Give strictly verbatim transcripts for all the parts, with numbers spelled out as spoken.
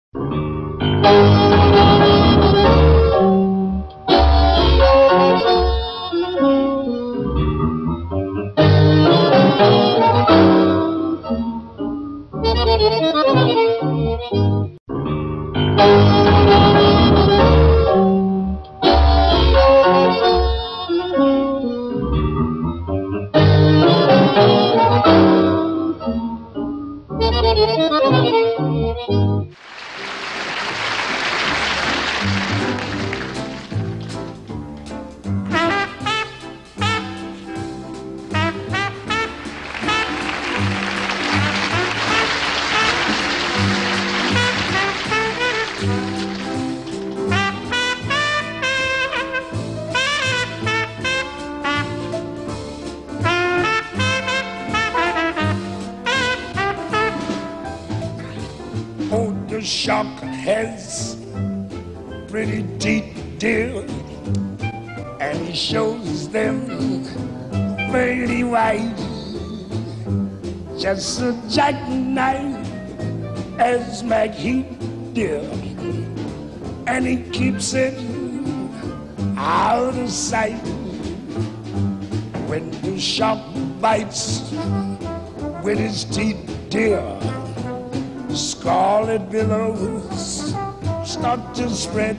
Oh, the shark has pretty teeth, dear, and he shows them very white, just a jackknife as McHeath, dear, and he keeps it out of sight. When the shark bites with his teeth, dear, scarlet billows start to spread.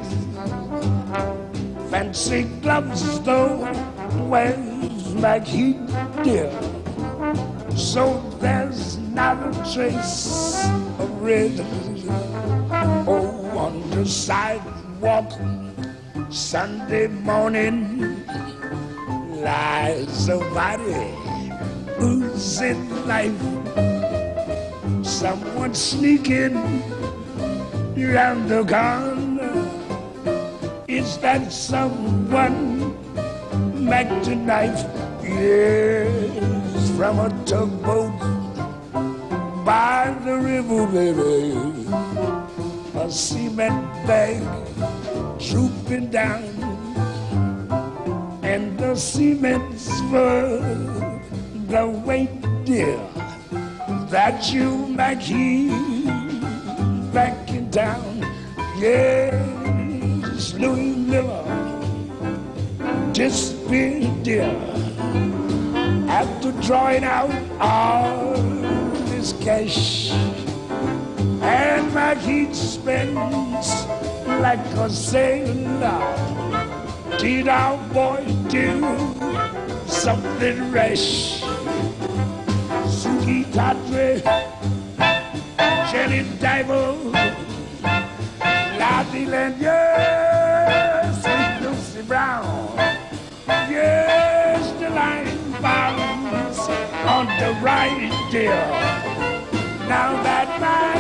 Fancy gloves though wears McHeath, dear, so there's not a trace of red. Oh, on the sidewalk Sunday morning lies a body oozing life. Someone sneaking around the corner. Is that someone Mac the knife? Yes, from a tugboat by the river, baby. A cement bag drooping down, and the cement's for the weight, dear, that you McHeath back in town. Yes, Louis Miller disappeared, dear, after drawing out all his cash. And McHeath spends like a sailor. Did our boy do something rash? Suki Tatre, Jenny Dival, Lottie Land, yes, and Lucy Brown. Yes, the line bounds on the right, dear. Now that my